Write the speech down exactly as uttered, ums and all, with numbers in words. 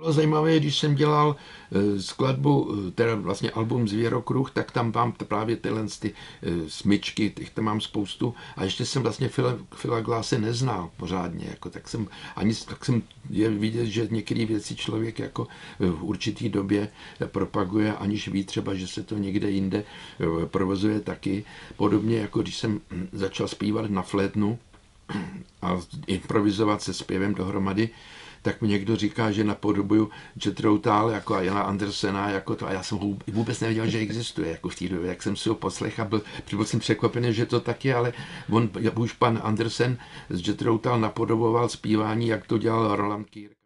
Bylo zajímavé, když jsem dělal eh, skladbu, eh, teda vlastně album Zvěrokruh, tak tam mám t- právě tyhle ty eh, smyčky, těch tam mám spoustu a ještě jsem vlastně Phila, Phila Glasse neznal pořádně, jako, tak jsem ani tak jsem je vidět, že některé věci člověk jako v určitý době propaguje, aniž ví třeba, že se to někde jinde eh, provozuje taky. Podobně jako když jsem hm, začal zpívat na flétnu a improvizovat se zpěvem dohromady, tak mi někdo říká, že napodobuju Jethro Tull jako a Jana Andersena jako to a já jsem vůbec nevěděl, že existuje jako v té době, jak jsem si ho poslech a byl, byl jsem překvapený, že to tak je, ale on, už pan Andersen z Jethro Tull napodoboval zpívání, jak to dělal Roland Kirk.